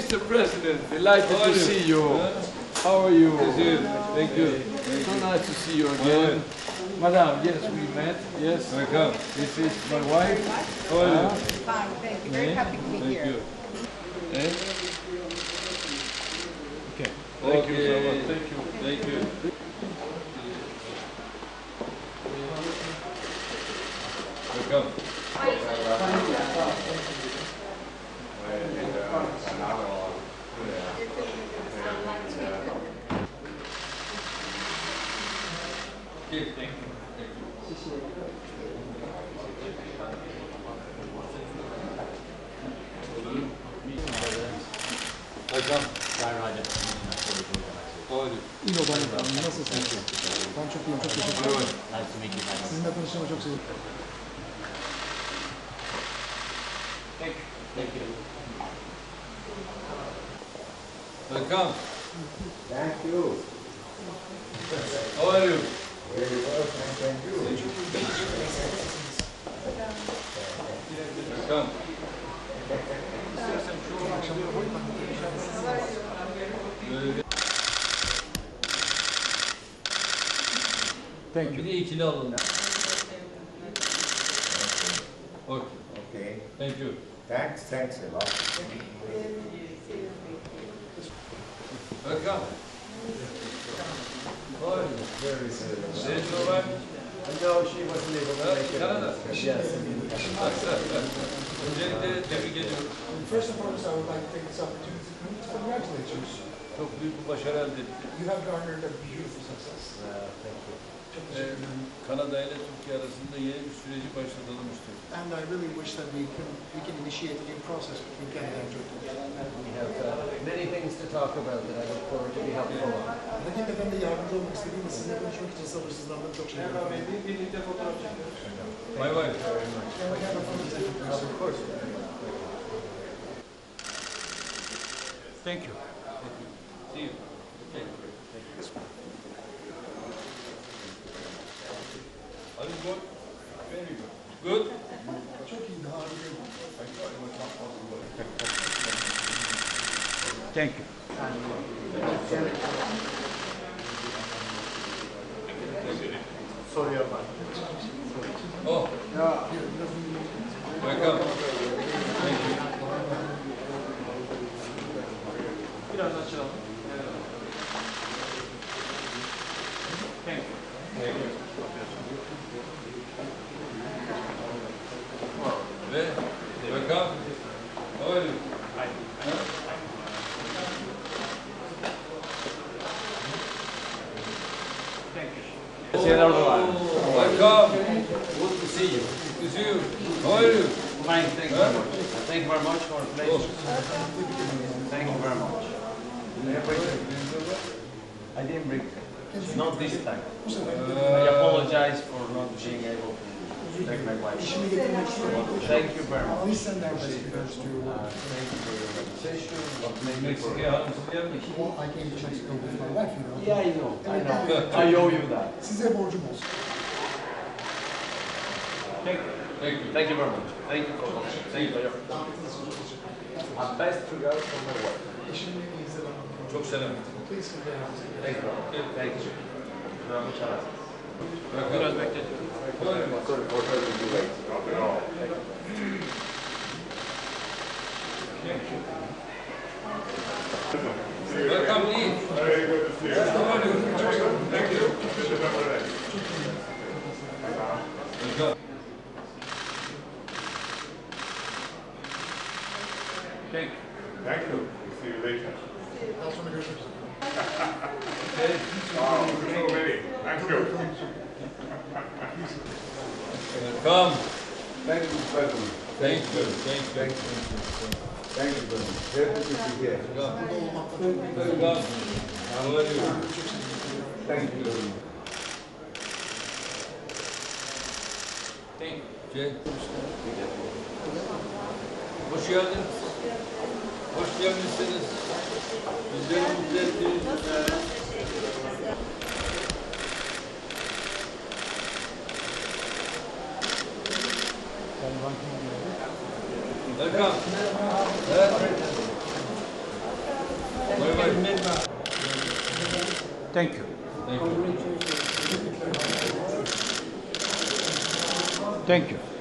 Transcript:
Mr. President, delighted to see you. How are you? Thank you. So nice to see you again. Madam, yes, we met. Yes. Welcome. This is my wife. How are you? Fine, thank you. Very happy to be here. Thank you. Eh? Okay. Thank you so much. Thank you. Thank you. Welcome. Welcome. Ryder. How are you? İyi olayım. Nasılsınız? Ben çok iyiyim. Çok teşekkür ederim. Nice to meet you guys. Sizinle tanıştığıma çok sevindim. Thank you. Welcome. Thank you. How are you? Very well, thank you. Welcome. Thank you. Bir de ikili alalım. Okay. Okay. Thank you. Thanks a lot. Welcome. How are you? Very good. Is your wife? No, she wasn't able to make it. Canada. Yes. Öncelikle tebrik ediyorum. First and foremost, I would like to take this opportunity to congratulate you. Çok büyük bir başarı elde ettik. You have garnered a beautiful success. Thank you. Çok teşekkür ederim. Kanada ile Türkiye arasında yeni bir süreci başlatalım istiyoruz. And I really wish that we can initiate a new process between Canada and Turkey. We have many things to talk about that I look forward to be helpful on. Hakikaten de yardımcı olmak istediğim sizinle konuşmak için sabırsızlandım. Çok şey My wife. Of course. Thank you. See you. Okay. Are you good? Very good. Good? Çok iyiydi, harikaydı. Thank you. Sorry about Oh. Welcome. Thank you. Biraz açalım. Thank you. Thank you. Ve welcome. How are you? Thank you. Welcome. Good to see you. Good to see you. How are you? Fine, thank you very much. Thank you very much for the place. Thank you very much. I didn't bring it. Not this time. I apologize for not being able to take my wife. İşimi getirmek istiyorum. Thank you very much. Please send our best regards to Thank you for your conversation. What made me for Meksika'ya hanım siz gelmiş. Well, I came to Mexico with my wife, you know. Yeah, I know. I owe you that. Size borcum olsun. Thank you. Thank you very much. Thank you for thank you for your my best regards from my wife. Eşimin en iyi selamı. Çok selam. Please convey her. Thank you. Thank you. Very much. Biraz bekledim. Sorry for having you wait. Not at all. Welcome, Lee. Very good to see you. How are you? Thank you. Good to remember that. Welcome. Thank you. Thank you. See you later. Daha sonra görüşürüz. Wow, so many. Thank you. Welcome. Thank you, President. Thank you. Thank you. Thank you. Thank you, President. Happy to be here. Welcome. How are you? Thank you very much. Thank you. Jay. Hoş geldiniz. Hoş gelmişsiniz. Bizleri mutlu ettiniz. Welcome. Thank you. Thank you. Thank you.